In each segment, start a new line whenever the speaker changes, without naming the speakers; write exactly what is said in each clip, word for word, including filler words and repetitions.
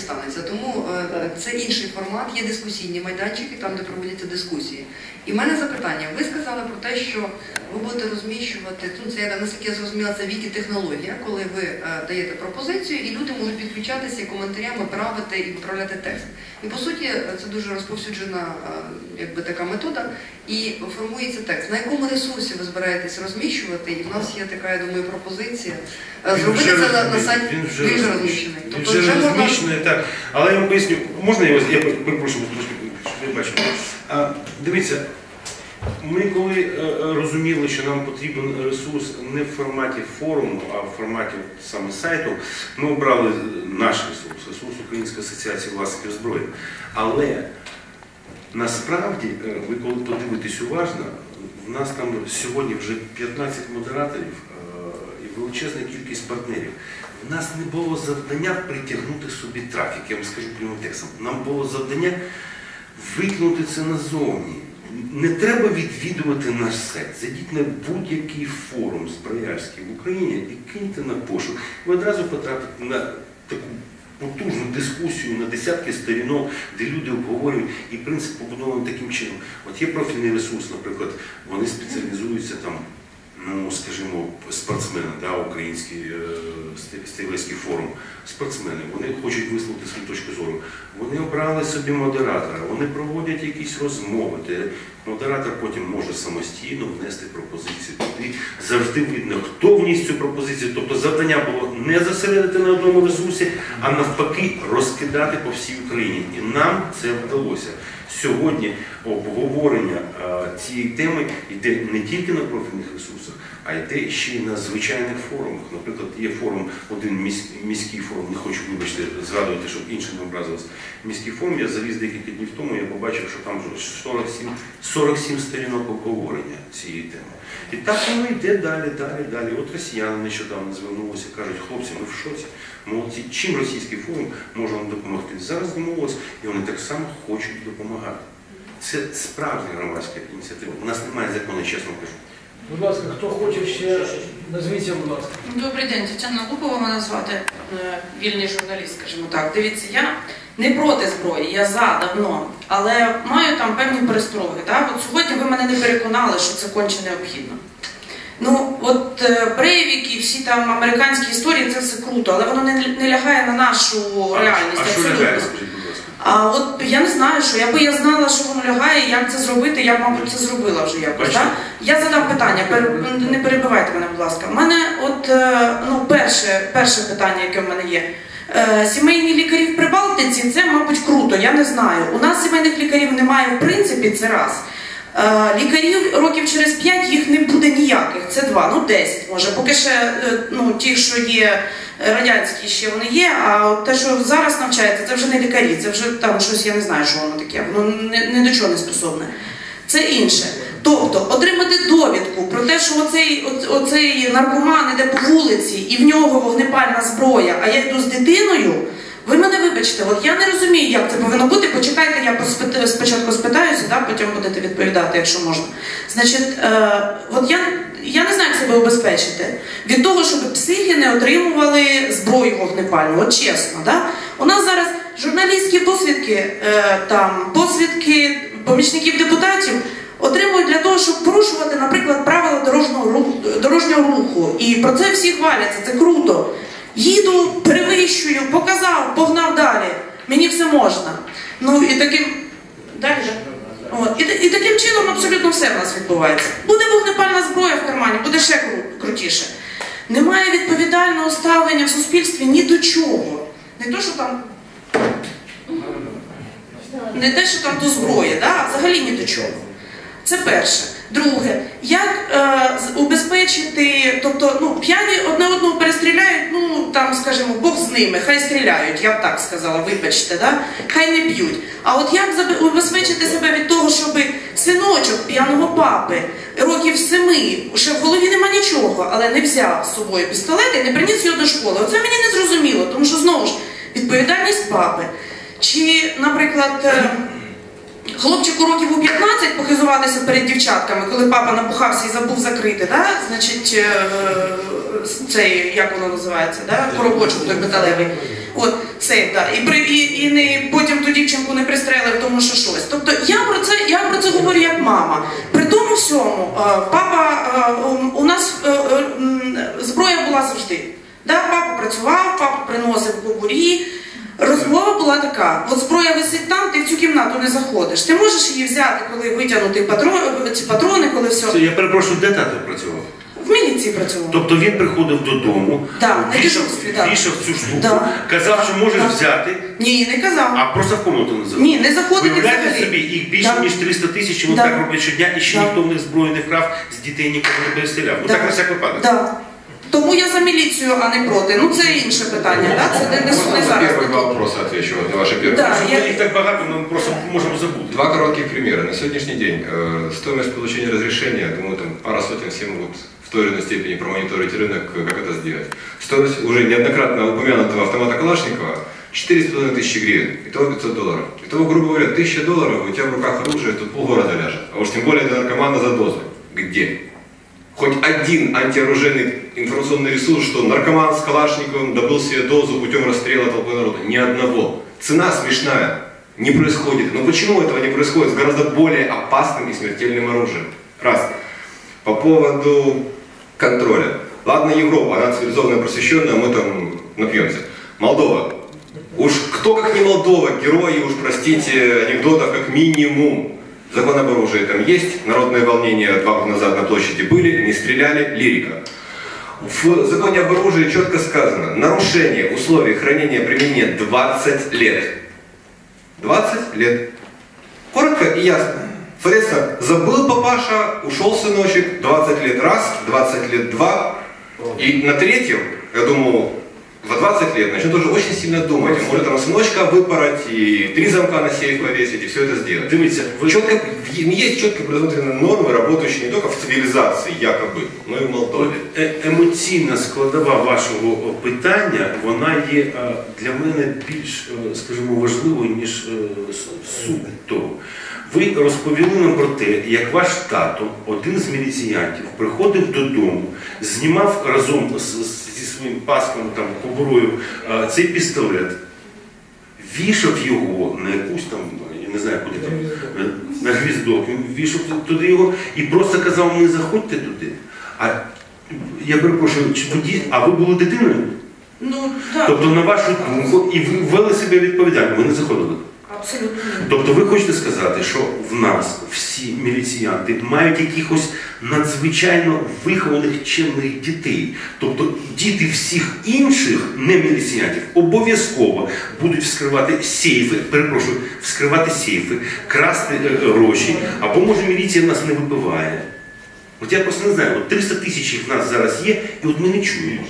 станеться. Тому це інший формат, є дискусійні майданчики, там, де проводяться дискусії. І в мене запитання. Ви сказали про те, що ви будете розміщувати, ну, це, наскільки я зрозуміла, це вікі-технологія, коли ви даєте пропозицію, і люди можуть підключатися і коментарями правити і відправляти текст. І, по суті, це дуже розповсюджена якби, така метода, і формується текст. На якому ресурсі ви збираєтесь розміщувати? І в нас є така, я думаю, пропозиція. Зробити це на, на сайті,
він вже,
він вже розміщений.
Він
тобто,
вже,
вже
розміщений,
можна...
так. Але я вам поясню, можна я вас, я перепрошую, трошки, щоб ви бачили. А, дивіться, ми коли е, розуміли, що нам потрібен ресурс не в форматі форуму, а в форматі саме сайту, ми обрали наш ресурс, ресурс Української асоціації власників зброї. Але насправді, ви коли подивитесь уважно, в нас там сьогодні вже п'ятнадцять модераторів і величезна кількість партнерів. У нас не було завдання притягнути собі трафік, я вам скажу прямим текстом. Нам було завдання викинути це назовні. Не треба відвідувати наш сайт. Зайдіть на будь-який форум зброярський в Україні і киньте на пошук. Ви одразу потрапите на таку потужну дискусію на десятки сторінок, де люди обговорюють, і принцип побудований таким чином. От є профільний ресурс, наприклад, вони спеціалізуються там, ну, скажімо, спортсмени, да, український е, стрілецький форум, спортсмени, вони хочуть висловити свою точку зору. Вони обрали собі модератора, вони проводять якісь розмови, де модератор потім може самостійно внести пропозицію туди. Завжди видно, хто вніс цю пропозицію. Тобто завдання було не зосередити на одному ресурсі, а навпаки розкидати по всій Україні. І нам це вдалося. Сьогодні обговорення а, цієї теми йде не тільки на профільних ресурсах, а йде ще й на звичайних форумах. Наприклад, є форум, один місь, міський форум, не хочу, вибачте, згадувати, щоб інші не образилися. Міський форум, я заліз декілька днів тому, я побачив, що там сорок сім, сорок сім сторінок обговорення цієї теми. І так воно йде далі, далі, далі. От росіяни нещодавно звернулися, кажуть, хлопці, ми в шоці. Молодці, чим російський форум може вам допомогти? Зараз домовилися, і вони так само хочуть допомагати. Це справжня громадська ініціатива. У нас немає закону, чесно кажу.
Будь ласка, хто хоче ще, назвіться, будь ласка.
Добрий день, Тетяна Лупова мене звати, вільний журналіст, скажімо так. Дивіться, я не проти зброї, я за давно, але маю там певні перестороги. Так? От сьогодні ви мене не переконали, що це конче необхідно. Ну, от Брейвік і всі там американські історії, це все круто, але воно не, не лягає на нашу реальність.
А що лягає, скажіть, будь ласка?
А от я не знаю, що, якби я знала, що воно лягає, як це зробити, я б, мабуть, це зробила вже якось. Так? Я задам питання, пер... не перебивайте мене, будь ласка. У мене от, ну, перше, перше питання, яке в мене є. Сімейні лікарі в Прибалтиці, це, мабуть, круто, я не знаю. У нас сімейних лікарів немає в принципі, це раз. Лікарів років через п'ять їх не буде ніяких, це два, ну десять може. Поки ще, ну, ті, що є радянські, ще вони є, а те, що зараз навчається, це вже не лікарі, це вже там щось, я не знаю, що воно таке, воно не до чого не способне. Це інше. Тобто, отримати довідку про те, що оцей, оцей наркоман іде по вулиці і в нього вогнепальна зброя, а я йду з дитиною, ви мене вибачте, от я не розумію, як це повинно бути, почекайте, я спочатку спитаюся, да, потім будете відповідати, якщо можна. Значить, е, от я, я не знаю, як себе убезпечити від того, щоб психи не отримували зброю вогнепальну, от чесно. Да? У нас зараз журналістські посвідки, е, там, посвідки помічників депутатів отримують для того, щоб порушувати, наприклад, правила дорожнього руху, дорожнього руху. І про це всі хваляться, це круто. Їду, перевищую, показав, погнав далі. Мені все можна. Ну і таким... Далі? От. І, і таким чином абсолютно все в нас відбувається. Буде вогнепальна зброя в кармані, буде ще кру, крутіше. Немає відповідального ставлення в суспільстві ні до чого. Не то, що там... Не те, що там до зброї, да? А взагалі ні до чого. Це перше. Друге, як е, убезпечити, тобто, ну, п'яні одне одного перестріляють, ну, там, скажімо, Бог з ними, хай стріляють, я б так сказала, вибачте, да? Хай не б'ють. А от як убезпечити себе від того, щоб синочок п'яного папи років семи, ще в голові нема нічого, але не взяв з собою пістолет і не приніс його до школи? Оце мені не зрозуміло, тому що, знову ж, відповідальність папи. Чи, наприклад... Хлопчику років у п'ятнадцять похизуватися перед дівчатками, коли папа напухався і забув закрити, да? Значить, цей, як воно називається, да? Коробочок той металевий. От, сейф, да. І, при, і, і не, потім ту дівчинку не пристрелив, тому що щось. Тобто я про це, я про це говорю як мама. При тому всьому, папа, у нас зброя була завжди. Да? Папа працював, папа приносив кобурі. Розмова була така: от зброя висить там, ти в цю кімнату не заходиш. Ти можеш її взяти, коли витягнути патрони, ці патрони, коли все.
Це, я перепрошую, де тато працював?
В міліції працював.
Тобто він приходив додому,
Да,
вішав,
да.
вішав цю штуку,
Да.
казав, що можеш
Да.
взяти,
Ні, не казав.
а просто в комнату не заходив.
Ні, не заходити
Уявляєте
взагалі.
собі, їх більше
Да.
ніж триста тисяч, вони
Да.
так роблять щодня, і ще
Да.
ніхто в них зброю не вкрав, з дітей нікого не перестріляв. Ну
Да.
так на всяк випадок.
Да. Тому я за міліцію, а не проти. Ну це інше питання, да? Це не, не,
Можно
не
на
зараз.
первые
не
два
тут.
вопроса отвечу, вот на ваши первые.
Да.
Щоб
я-
їх так багато, ми просто можемо забути.
Два коротких примера. На сегодняшний день э, стоимость получения разрешения, думаю, там пара сотен все могут в той или иной степени промониторить рынок, э, как это сделать. Стоимость уже неоднократно упомянутого автомата Калашникова четыре с половиной тысячи гривен, итого пятьсот долларов. Итого, грубо говоря, тысяча долларов, у тебя в руках оружие, тут полгорода ляжет. А уж тем более для наркомана за дозу. Где? Хоть один антиоружейный информационный ресурс, что наркоман с Калашниковым добыл себе дозу путем расстрела толпы народа. Ни одного. Цена смешная. Не происходит. Но почему этого не происходит с гораздо более опасным и смертельным оружием? Раз. По поводу контроля. Ладно, Европа, она цивилизованная, просвещенная, мы там напьемся. Молдова. Уж кто как не Молдова, герои, уж простите, анекдотов как минимум. Закон об оружии там есть, народные волнения два года назад на площади были, не стреляли, лирика. В законе об оружии четко сказано: нарушение условий хранения и применения двадцать лет. двадцать лет. Коротко и ясно. Соответственно, забыл папаша, ушел сыночек, двадцать лет раз, двадцать лет два. И на третьем, я думаю, за двадцать лет начнет уже очень сильно думать. Он может там сыночка выпороть, и три замка на сейф повесить, и все это сделать.
Дивіться, ви
Четко, есть четко предусмотренные нормы, работающие не только в цивилизации, якобы, но и в Молдове.
Е- емоційна складова вашого питання, вона є е, для мене більш, е, скажімо, важливою, ніж е, с- суть того. Ви розповіли нам про те, як ваш тато, один з міліціянтів, приходив додому, знімав разом з, з- зі своїм паском, там, кобурою, е, цей пістолет, вішав його на якусь там, я не знаю, куди там, е, на гвіздок, він вішав туди його і просто казав, не заходьте туди. А я перепрошую, чи тоді, а ви були дитиною?
Ну, так.
Тобто, на вашу думку, і ви ввели себе відповідально, ви не заходили.
Абсолютно ні.
Тобто ви хочете сказати, що в нас всі міліціянти мають якихось надзвичайно вихованих чемних дітей. Тобто діти всіх інших не міліціянтів обов'язково будуть вскривати сейфи, перепрошую, вскривати сейфи, красти е, гроші, або може міліція нас не вибиває. От я просто не знаю, от триста тисяч їх в нас зараз є, і от ми не чуємо.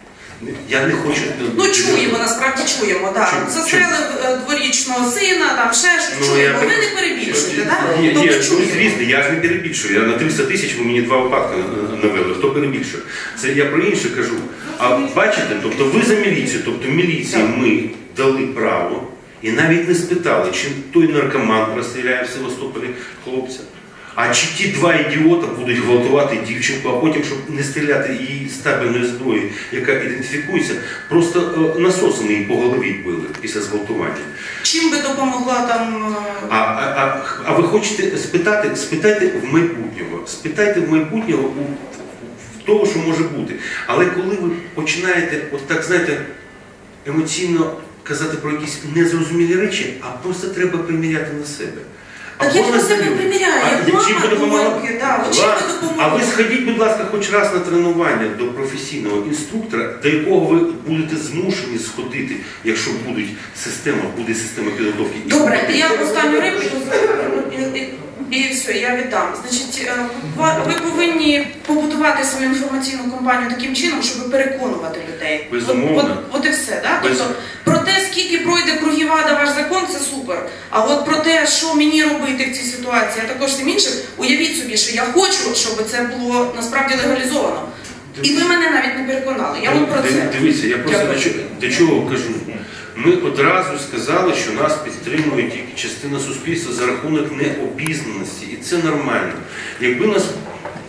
Я не хочу...
Ну чуємо, насправді чуємо, так.
Чуємо,
Застрелив е, дворічного сина, там ще щось
Ну,
чуємо.
я-
Ви не перебільшуєте, так?
Ні, ні,
Тобто
ну,
чуємо.
звісно, я ж не перебільшую. Я на триста тисяч ви мені два випадки навели. Хто перебільшує? Це я про інше кажу. А бачите, тобто ви за міліцію, тобто міліції ми дали право і навіть не спитали, чи той наркоман розстріляє в Севастополі хлопця. А чи ті два ідіота будуть гвалтувати дівчинку, а потім, щоб не стріляти її з табельної зброї, яка ідентифікується, просто е, насосом її по голові били після зґвалтування.
Чим би допомогла там... е,
А, а, а, а ви хочете спитати, спитайте в майбутнього, спитайте в майбутнього у, в того, що може бути. Але коли ви починаєте, от так, знаєте, емоційно казати про якісь незрозумілі речі, а просто треба приміряти на себе.
Так я ж
Або
на себе
знайомих.
приміряю,
А
як
чим
мама
ви допомагали?
думаю, да, от чим
Ладно.
ви
А ви
допомогли?
сходіть, будь ласка, хоч раз на тренування до професійного інструктора, до якого ви будете змушені сходити, якщо будуть система, буде система підготовки.
Добре, я останню репліку і, і, і все, я віддам. Значить, е, ва- ви повинні побудувати свою інформаційну кампанію таким чином, щоб переконувати людей.
Безумовно.
От, от, от і все, да?
Без-
Тобто, про те, скільки пройде кругів ада ваш закон, це супер. А от про те, що мені робити в цій ситуації, а також всім іншим, уявіть собі, що я хочу, щоб це було насправді легалізовано. І ви мене навіть не переконали. Я от про
Див-
це.
Дивіться, я просто
Дякую.
до чого, до чого кажу. Ми одразу сказали, що нас підтримує тільки частина суспільства за рахунок необізнаності. І це нормально. Якби нас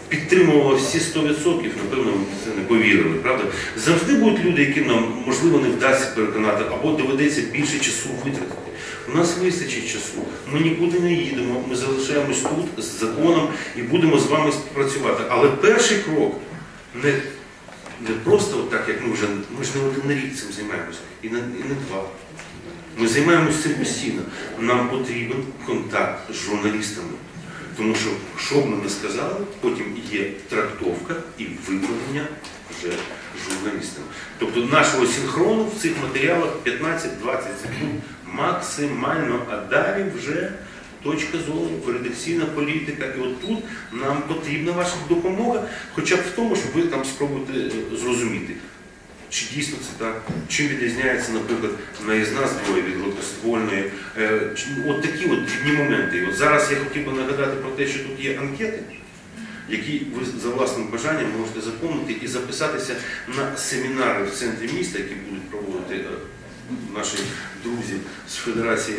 підтримувала всі сто відсотків, напевно, ми в це не повірили, правда? Завжди будуть люди, яким нам, можливо, не вдасться переконати, або доведеться більше часу витратити. У нас вистачить часу, ми нікуди не їдемо, ми залишаємось тут з законом і будемо з вами співпрацювати. Але перший крок не, не просто так, як ми вже, ми ж не один рік цим займаємося, і не, і не два. Ми займаємося цим постійно. Нам потрібен контакт з журналістами. Тому що, що б ми не сказали, потім є трактовка і виправлення вже журналістами. Тобто нашого синхрону в цих матеріалах п'ятнадцять-двадцять секунд максимально, а далі вже точка зору, редакційна політика. І от тут нам потрібна ваша допомога, хоча б в тому, щоб ви там спробуєте зрозуміти, чи дійсно це так, чим відрізняється, наприклад, наїзна зброя від гладкоствольної. От такі от дрібні моменти. І от зараз я хотів би нагадати про те, що тут є анкети, які ви за власним бажанням можете заповнити і записатися на семінари в центрі міста, які будуть проводити наші друзі з Федерації.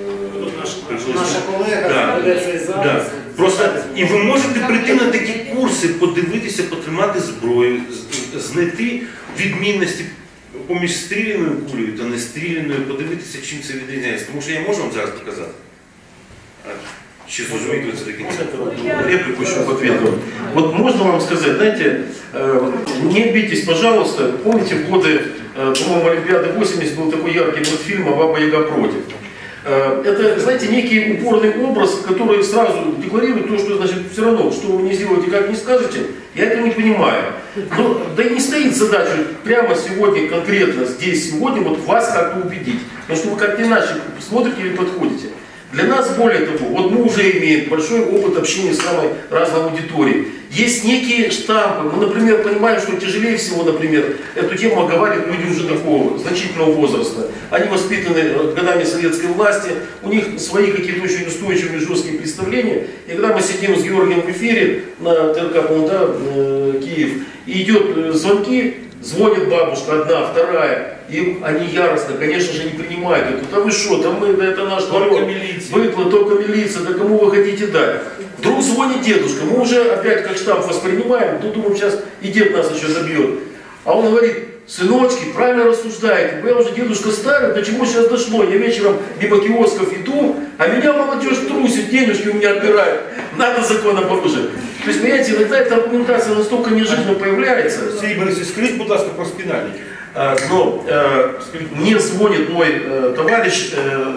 Наша колега,
да,
веде зараз.
да. Просто і ви можете прийти на такі курси, подивитися, потримати зброю, знайти відмінності поміж стріляною кулею та нестріляною, подивитися, чим це відрізняється. Тому що я можу вам зараз показати. А чи зрозумієте ви це до кінця?
Реплику еще в ответ. Вот можно вам сказать, знаете, не обидитесь, пожалуйста, помните в годы, по-моему, Олимпиады восемьдесят был такой яркий мультфильм «Баба Яга против». Это, знаете, некий упорный образ, который сразу декларирует то, что, значит, все равно, что вы не сделаете, как не скажете, я это не понимаю. Но да и не стоит задача прямо сегодня, конкретно здесь, сегодня, вот вас как-то убедить. Потому что вы как-то иначе смотрите или подходите. Для нас, более того, вот мы уже имеем большой опыт общения с самой разной аудиторией. Есть некие штампы. Мы, например, понимаем, что тяжелее всего, например, эту тему оговаривают люди уже такого значительного возраста. Они воспитаны годами советской власти, у них свои какие-то очень устойчивые, жесткие представления. И когда мы сидим с Георгием в эфире на ТРК, по-моему, да, Киев, и идет звонки, звонит бабушка одна, вторая, и они яростно, конечно же, не принимают это. Да вы что, да мы, да это наш народ, быдло, только милиция, да кому вы хотите дать? Вдруг звонит дедушка, мы уже опять как штамп воспринимаем, тут думаем, сейчас и дед нас еще забьет. А он говорит: сыночки, правильно рассуждаете, я уже дедушка старый, до чего сейчас дошло, я вечером мимо киосков иду, а меня молодежь трусит, денежки у меня отбирают, надо законом повышать. То есть, понимаете, иногда эта аргументация настолько неожиданно появляется.
Сергій Борисович, скажіть, будь ласка, про спинальники.
А, но э, мне звонит мой э, товарищ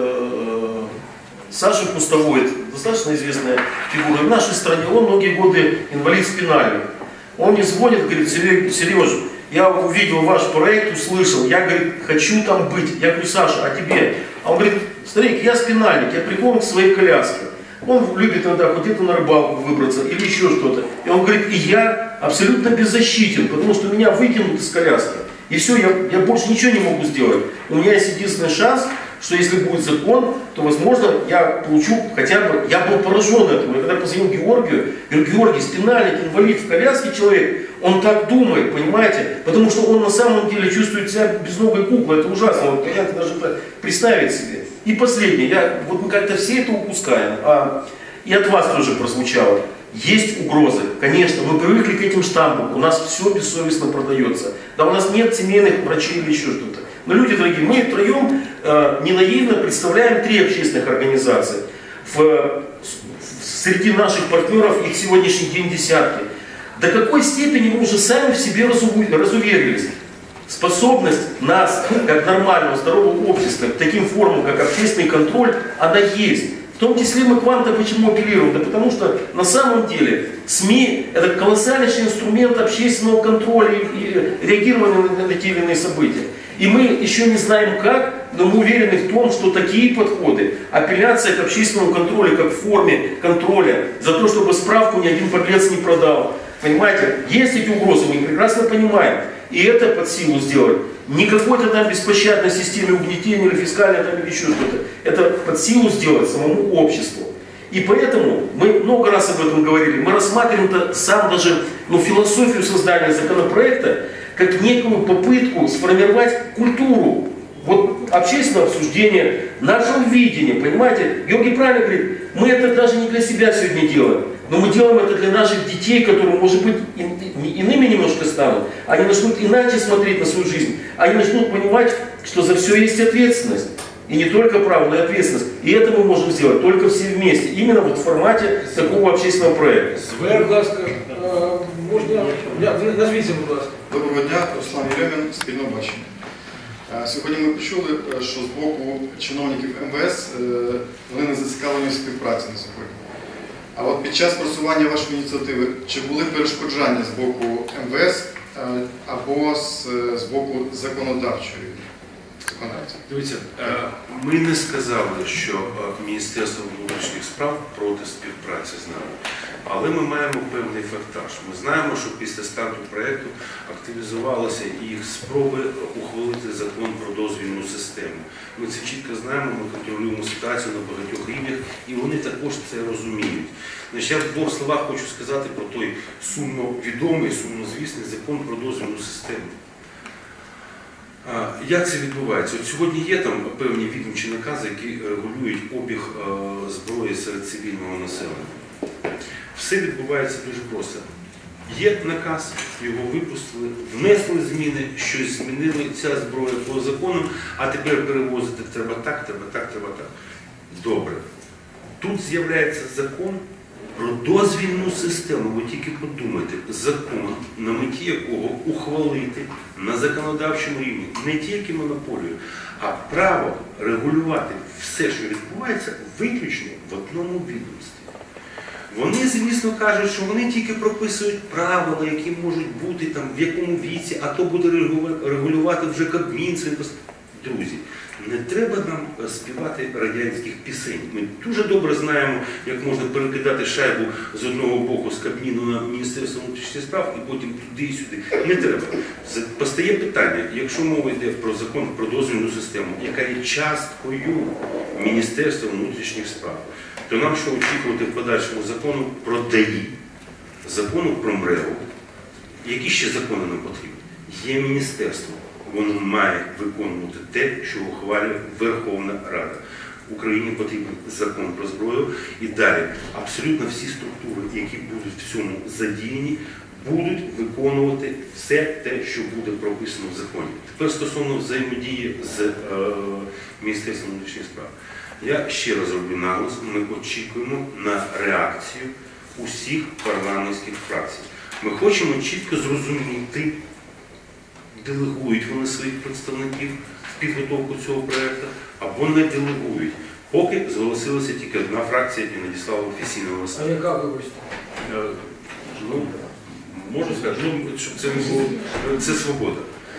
э, Саша Пустовой, достаточно известная фигура в нашей стране, он многие годы инвалид спинальный. Он мне звонит, говорит: Сереж, я увидел ваш проект, услышал, я, говорит, хочу там быть. Я говорю: Саша, а тебе? А он говорит: старик, я спинальник, я прикован к своей коляске. Он любит иногда хоть где-то на рыбалку выбраться или еще что-то. И он говорит: и я абсолютно беззащитен, потому что меня выкинут из коляски. И все, я, я больше ничего не могу сделать. У меня есть единственный шанс, что если будет закон, то, возможно, я получу хотя бы... Я был поражен этому. Я когда позвонил Георгию, говорю: Георгий, спинальник, инвалид в коляске человек, он так думает, понимаете? Потому что он на самом деле чувствует себя безногой куклой. Это ужасно. Вот, понимаете, даже это представить себе. И последнее. Я, вот мы как-то все это упускаем. А, и от вас тоже прозвучало. Есть угрозы, конечно, мы привыкли к этим штампам, у нас все бессовестно продается. Да, у нас нет семейных врачей или еще что-то. Но, люди дорогие, мы втроем э, не наивно представляем три общественных организации. В, в, среди наших партнеров их сегодняшний день десятки. До какой степени мы уже сами в себе разуверились? Способность нас, как нормального, здорового общества, к таким формам, как общественный контроль, она есть. В том числе мы к вам-то почему апеллируем? Да потому что на самом деле СМИ – это колоссальнейший инструмент общественного контроля и реагирования на те или иные события. И мы еще не знаем как, но мы уверены в том, что такие подходы, апелляция к общественному контролю как форме контроля, за то, чтобы справку ни один подлец не продал, понимаете, есть эти угрозы, мы их прекрасно понимаем. И это под силу сделать. Не какой-то там беспощадной системе угнетения или фискальной там или еще что-то. Это под силу сделать самому обществу. И поэтому мы много раз об этом говорили. Мы рассматриваем сам даже ну, философию создания законопроекта как некую попытку сформировать культуру Вот общественное обсуждение, наше видение, понимаете? Георгий правильно говорит, мы это даже не для себя сегодня делаем, но мы делаем это для наших детей, которые, может быть, иными немножко станут. Они начнут иначе смотреть на свою жизнь. Они начнут понимать, что за все есть ответственность. И не только право, но и ответственность. И это мы можем сделать только все вместе. Именно вот в формате такого общественного проекта.
Будь ласка, е, можна, я- назвіться, будь ласка.
Доброго дня, Руслан Єремін, спільно бачення. Е, Сьогодні ми почули, е, що з боку чиновників ем ве ес е, вони не зацікавлені в співпраці на сьогодні. А от під час просування вашої ініціативи, чи були перешкоджання з боку ем ве ес е, або з, з боку законодавчої законодавця?
Дивіться, е, ми не сказали, що е, Міністерство внутрішніх справ проти співпраці з нами. Але ми маємо певний фактаж. Ми знаємо, що після старту проєкту активізувалися їх спроби ухвалити закон про дозвільну систему. Ми це чітко знаємо, ми контролюємо ситуацію на багатьох рівнях, і вони також це розуміють. Значить, я в двох словах хочу сказати про той сумно відомий, сумнозвісний закон про дозвільну систему. Як це відбувається? От сьогодні є там певні відомчі накази, які регулюють обіг зброї серед цивільного населення. Все відбувається дуже просто. Є наказ, його випустили, внесли зміни, щось змінили, ця зброя по закону, а тепер перевозити треба так, треба так, треба так. Добре. Тут з'являється закон про дозвільну систему. Ви тільки подумайте, закон, на меті якого ухвалити на законодавчому рівні не тільки монополію, а право регулювати все, що відбувається, виключно в одному відомстві. Вони, звісно, кажуть, що вони тільки прописують правила, які можуть бути там, в якому віці, а то буде регулювати вже Кабмін. Друзі, не треба нам співати радянських пісень. Ми дуже добре знаємо, як можна перекидати шайбу з одного боку з Кабміну на Міністерство внутрішніх справ і потім туди і сюди. Не треба. Постає питання, якщо мова йде про закон про дозвільну систему, яка є часткою Міністерства внутрішніх справ, то нам що очікувати в подальшому закону про ДАІ, закону про МРЕО. Які ще закони нам потрібні? Є міністерство. Воно має виконувати те, що ухвалює Верховна Рада. Україні потрібен закон про зброю і далі абсолютно всі структури, які будуть в цьому задіяні, будуть виконувати все те, що буде прописано в законі. Тепер стосовно взаємодії з е, Міністерством внутрішніх справ. Я ще раз роблю наголос, ми очікуємо на реакцію усіх парламентських фракцій. Ми хочемо чітко зрозуміти, делегують вони своїх представників в підготовку цього проєкту, або не делегують. Поки зголосилася тільки одна фракція і надіслала офіційного листа.
А яка, вибачте?
Е, Ну, можу сказати, ну, щоб це не було, це свобода.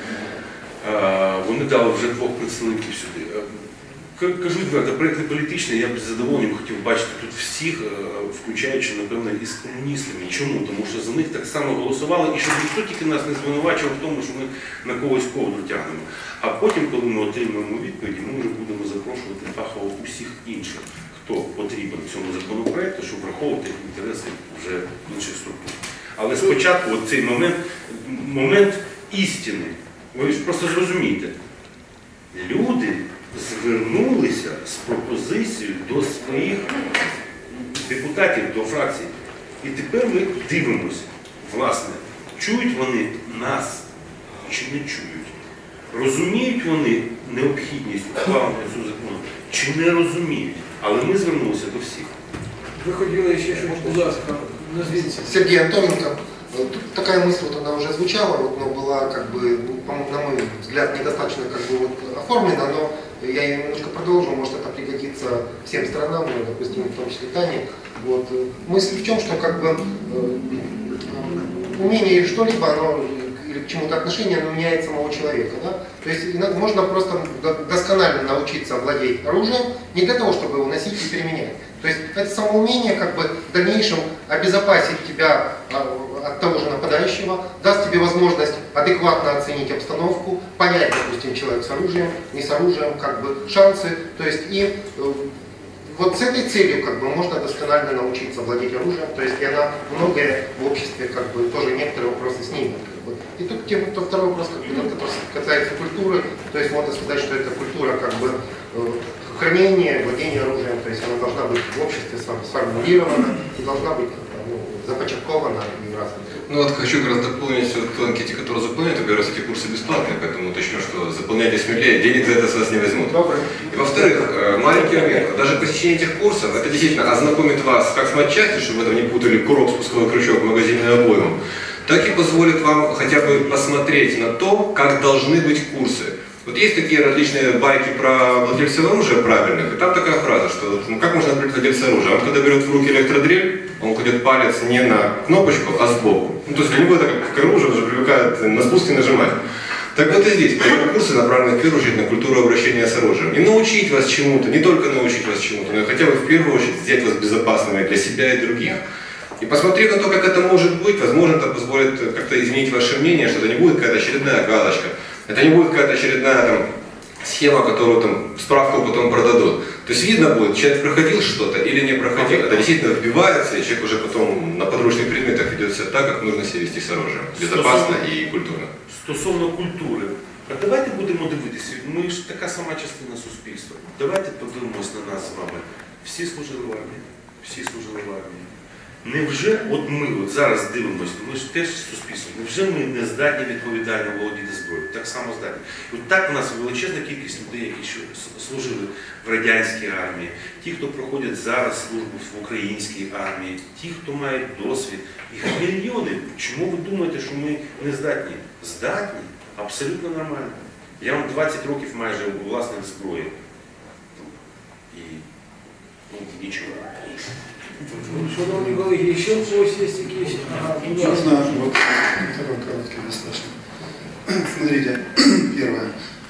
Е, Вони дали вже двох представників сюди. Е, Кажу відверто, проєкт не політичний, я б з задоволенням хотів бачити тут всіх, включаючи, напевно, і з комуністами. Чому? Тому що за них так само голосували, і щоб ніхто тільки нас не звинувачував в тому, що ми на когось ковдру тягнемо. А потім, коли ми отримаємо відповіді, ми вже будемо запрошувати фахово усіх інших, хто потрібен цьому законопроекту, щоб враховувати інтереси вже інших структур. Але спочатку от цей момент, момент істини. Ви ж просто зрозумієте. Люди звернулися з пропозицією до своїх депутатів, до фракцій. І тепер ми дивимося, власне, чують вони нас чи не чують. Розуміють вони необхідність ухвалення цього закону чи не розуміють. Але ми звернулися до всіх.
Ви хотіли ще щось, будь ласка, назвіться.
Сергей Антоненко. Тут такая мысль, вот она уже звучала, вот, но была, как бы, ну, на мой взгляд, недостаточно как бы, вот, оформлена, но я ее немножко продолжу, может это пригодится всем сторонам, ну, допустим, в том числе Тане. Вот. Мысль в чем, что как бы, э, умение или что-либо, оно или к чему-то отношение, оно меняет самого человека. Да? То есть можно просто досконально научиться владеть оружием, не для того, чтобы его носить и применять. То есть это самоумение как бы в дальнейшем обезопасит тебя от того же нападающего, даст тебе возможность адекватно оценить обстановку, понять, допустим, человек с оружием, не с оружием, как бы шансы. То есть и вот с этой целью как бы можно досконально научиться владеть оружием, то есть и она многое в обществе как бы тоже некоторые вопросы снимет. Вот. И тут тем, то второй вопрос, который касается культуры, то есть можно сказать, что это культура как бы хранения, владения оружием, то есть она должна быть в обществе сформулирована и должна быть ну, започаткована и раз.
Ну вот хочу как раз дополнить вот ту анкете, которую заполняют, как раз эти курсы бесплатные, поэтому уточню, что заполняйте смелее, денег за это с вас не возьмут.
Добрый.
И во-вторых, маленький момент, даже посещение этих курсов, это действительно ознакомит вас как с матчастью, чтобы вы там не путали курок, спусковой крючок, магазинную обойму, так и позволит вам хотя бы посмотреть на то, как должны быть курсы. Вот есть такие различные байки про владельцев оружия правильных, и там такая фраза, что ну, как можно определить владельца оружия? Он когда берет в руки электродрель, он кладет палец не на кнопочку, а сбоку. Ну, то есть для него это как к оружию, он же привыкает на спуск и нажимать. Так вот и здесь, курсы направлены в первую очередь на культуру обращения с оружием. И научить вас чему-то, не только научить вас чему-то, но и хотя бы в первую очередь сделать вас безопасными для себя и других. И посмотрев на то, как это может быть, возможно, это позволит как-то изменить ваше мнение, что это не будет какая-то очередная галочка. Это не будет какая-то очередная там, схема, которую там, справку потом продадут. То есть видно будет, человек проходил что-то или не проходил. Это действительно вбивается, и человек уже потом на подручных предметах ведет себя так, как нужно себя вести с оружием. Безопасно і культурно.
Стосовно культури, а давайте будемо дивитися, ми ж така сама частина суспільства. Давайте подивимось на нас з вами. Всі служили в армії, всі служили в армії. Невже от ми от зараз дивимося, ми ж теж суспільство, невже ми не здатні відповідально володіти зброєю? Так само здатні. От так у нас величезна кількість людей, які служили в радянській армії, ті, хто проходять зараз службу в українській армії, ті, хто мають досвід, їх мільйони. Чому ви думаєте, що ми не здатні? Здатні, абсолютно нормально. Я вам двадцять років майже власник зброї. І ну, нічого.
Шановні колеги, ще в когось є якісь? Ага, будь ласка.
Можно вот такой короткий достаточно. Смотрите, первое.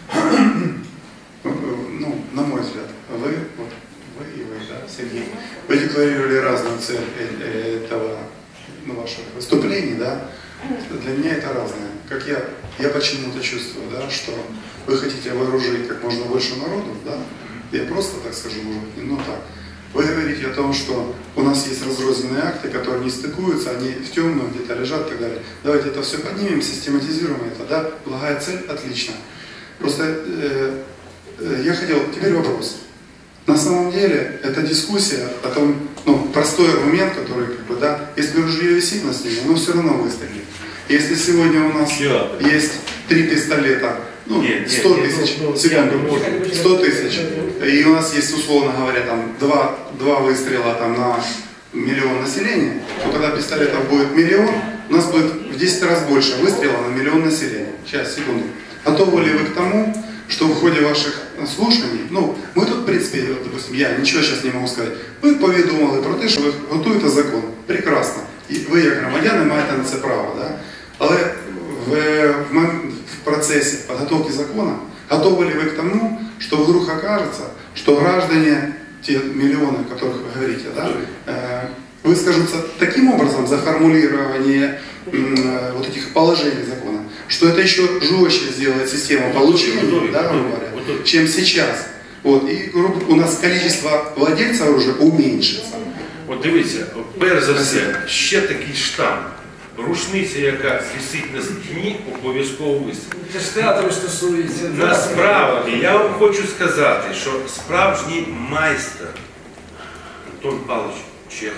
Ну, на мой взгляд, вы, вот, вы и вы, да, Сергей, вы декларировали разную цель этого, ну, ваших выступлений, да. Для меня это разное. Как я, я почему-то чувствую, да, что вы хотите вооружить как можно больше народу, да. Я просто так скажу, может, ну так. Вы говорите о том, что у нас есть разрозненные акты, которые не стыкуются, они в темном где-то лежат и так далее. Давайте это все поднимем, систематизируем это, да? Благая цель, отлично. Просто э, э, я хотел, теперь вопрос. На самом деле, эта дискуссия о том, ну, простой аргумент, который, как бы, да, если ружье висит на стене, оно все равно выстрелит. Если сегодня у нас есть три пистолета, ну, сто тысяч, секунду, сто тысяч, и у нас есть, условно говоря, там, два, два выстрела там, на миллион населения, то когда пистолетов будет миллион, у нас будет в десять раз больше выстрела на миллион населения. Сейчас, секунду. Готовы ли вы к тому, что в ходе ваших слушаний, ну, мы тут, в принципе, допустим, я ничего сейчас не могу сказать, ви повідомили про те, що ви готуєте закон. Прекрасно. І ви, як громадяни, маєте на це право, да? Але в, в, в процессе подготовки закона готовы ли вы к тому, что вдруг окажется, что граждане, те миллионы, о которых вы говорите, да, э, выскажутся таким образом за формулирование э, вот этих положений закона, что это еще жестче сделает систему получения, да, грубо говоря, чем сейчас. Вот, и у нас количество владельцев оружия уменьшится.
От дивіться, перш за все, ще такий штамп. Рушниця, яка висить на стіні, обов'язково висить.
Це ж театру стосується.
Насправді, я вам хочу сказати, що справжній майстер Антон Павлович Чехов,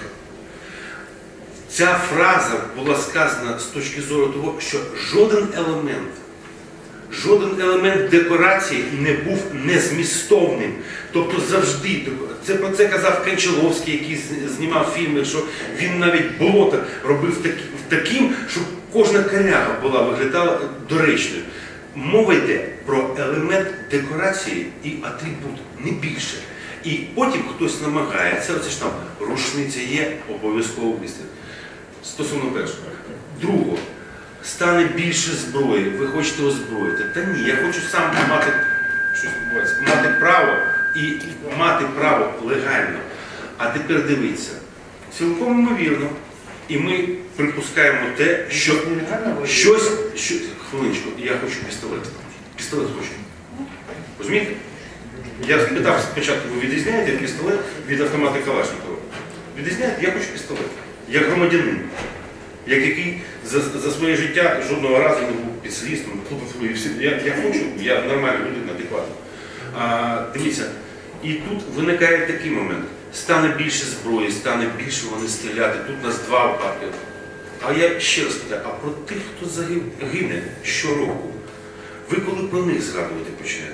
ця фраза була сказана з точки зору того, що жоден елемент, жоден елемент декорації не був незмістовним. Тобто завжди, це про це казав Кончаловський, який знімав фільми, що він навіть болото робив такі, таким, щоб кожна коряга була, виглядала доречною. Мова йде про елемент декорації і атрибут, не більше. І потім хтось намагається, оце ж там рушниця є, обов'язково вистріл. Стосовно першого. Другого. Стане більше зброї, ви хочете озброїти. Та ні, я хочу сам мати, щось відбувається, мати право і мати право легально. А тепер дивіться, цілком ймовірно, і ми припускаємо те, що щось, що, хвилиночку, я хочу пістолет. Пістолет хочу. Розумієте? Я спитав спочатку, ви відрізняєте пістолет від автомата Калашникова? Відрізняєте? Я хочу пістолет. Як громадянин. як який за, за своє життя жодного разу не був під слідством. Я, я хочу, я нормальна людина, адекватна. А, дивіться, і тут виникає такий момент. Стане більше зброї, стане більше вони стріляти. Тут у нас два випадки. А я ще раз питаю, а про тих, хто загине щороку, ви коли про них згадувати почнете?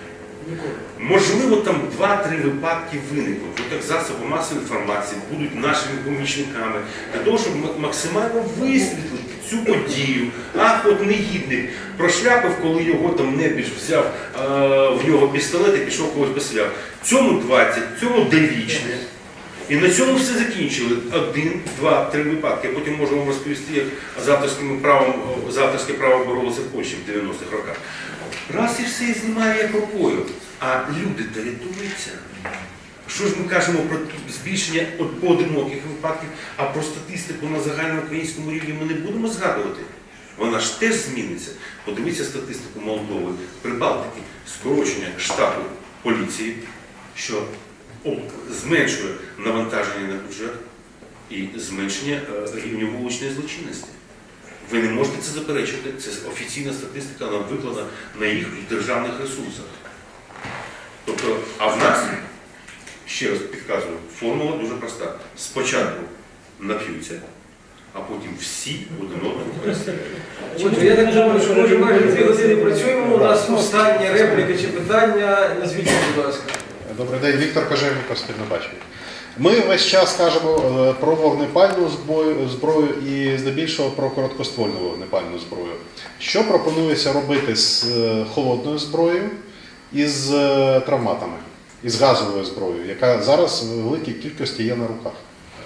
Можливо, там два-три випадки виникнуть. От як засоби масової інформації будуть нашими помічниками для того, щоб максимально висвітлити цю подію. Ах, от негідник прошляпив, коли його там небіж взяв а, в нього пістолет і пішов когось постріляв. Цьому двадцять, цьому довічне. І на цьому все закінчили. Один, два, три випадки. Я потім можу вам розповісти, як з авторським правом, з авторське право боролося в Польщі в дев'яностих роках. Раз і все знімає як рукою, а люди-то рятуються. Що ж ми кажемо про збільшення от поодиноких випадків, а про статистику на загальноукраїнському рівні ми не будемо згадувати? Вона ж теж зміниться. Подивіться статистику Молдови, Прибалтики, скорочення штату поліції, що зменшує навантаження на бюджет і зменшення рівня вуличної злочинності. Ви не можете це заперечувати, це офіційна статистика, вона викладена на їх державних ресурсах. Тобто, а в нас, ще раз підказую, формула дуже проста. Спочатку нап'ються, а потім всі один одного перестріляють.
Отже, я так думаю, що ми вже майже дві години працюємо. У нас остання репліка чи питання. Назвіть, будь ласка.
Добрий день, Віктор Кожевніков, Спільне бачення. Ми весь час кажемо про вогнепальну зброю і здебільшого про короткоствольну вогнепальну зброю. Що пропонується робити з холодною зброєю і з травматами, і з газовою зброєю, яка зараз в великій кількості є на руках?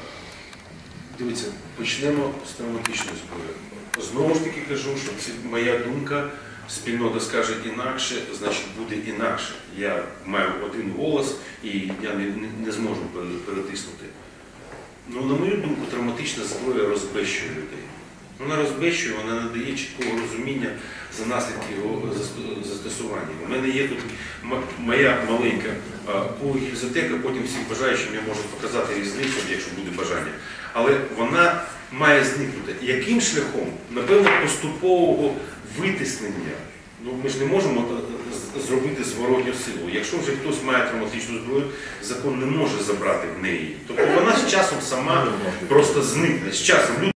Дивіться, почнемо з травматичної зброї. Знову ж таки кажу, що це моя думка. Спільнота скаже інакше, значить буде інакше. Я маю один голос і я не, не, не зможу перетиснути. Ну, на мою думку, травматична зброя розбещує людей. Вона розбещує, вона не дає чіткого розуміння за наслідки його застосування. У мене є тут моя маленька полігізотека, потім всім бажаючим я можу показати різницю, якщо буде бажання. Але вона має зникнути. Яким шляхом? Напевно, поступового витиснення. Ну, ми ж не можемо зробити зворотню силу. Якщо вже хтось має травматичну зброю, закон не може забрати в неї. Тобто вона з часом сама просто зникне. З часом